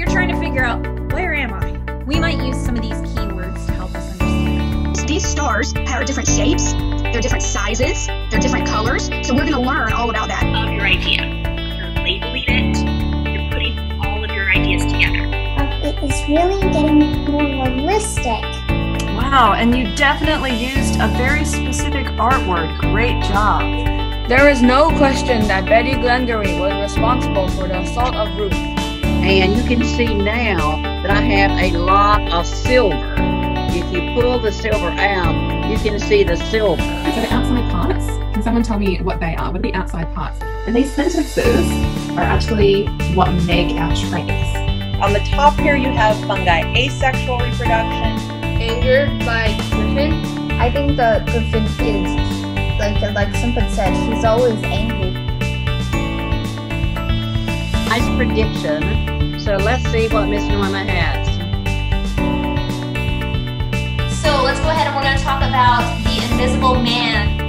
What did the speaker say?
you're trying to figure out, where am I? We might use some of these keywords to help us understand. These stars are different shapes, they're different sizes, they're different colors, so we're going to learn all about that. Of your idea. You're labeling it, you're putting all of your ideas together. It is really getting more realistic. Wow, and you definitely used a very specific art word. Great job. There is no question that Betty Glengarry was responsible for the assault of Ruth. And you can see now that I have a lot of silver. If you pull the silver out, you can see the silver. So the outside parts, can someone tell me what they are? What are the outside parts? And these sentences are actually what make our traits. On the top here you have fungi, asexual reproduction. Angered by Griffin. I think the Griffin is, like someone said, he's always angry. Nice prediction. So let's see what Miss Norma has. So let's go ahead and we're going to talk about the invisible man.